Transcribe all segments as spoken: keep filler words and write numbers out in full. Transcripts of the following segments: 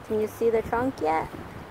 Can you see the trunk yet?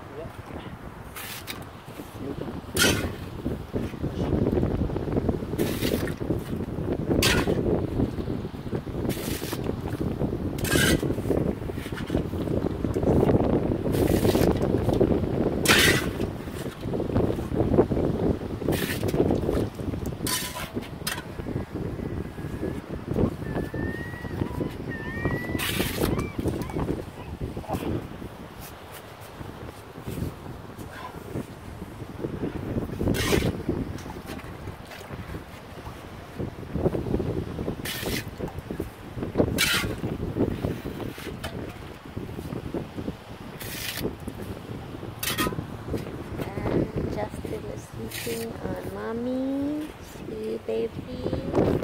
Sleeping on mommy. See, baby.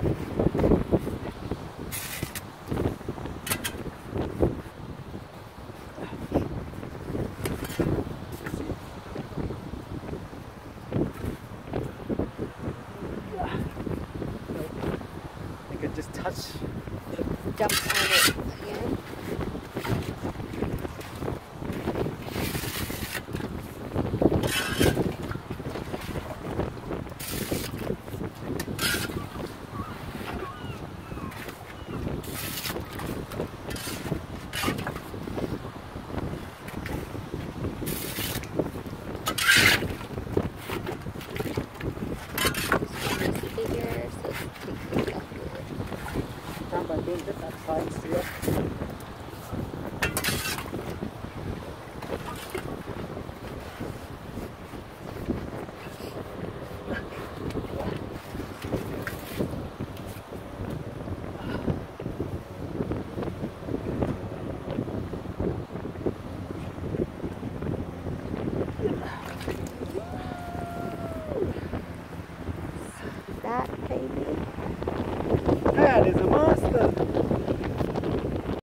I could just touch. Jump on it again. By doing this, I'm trying to see it. That baby. That is a mom.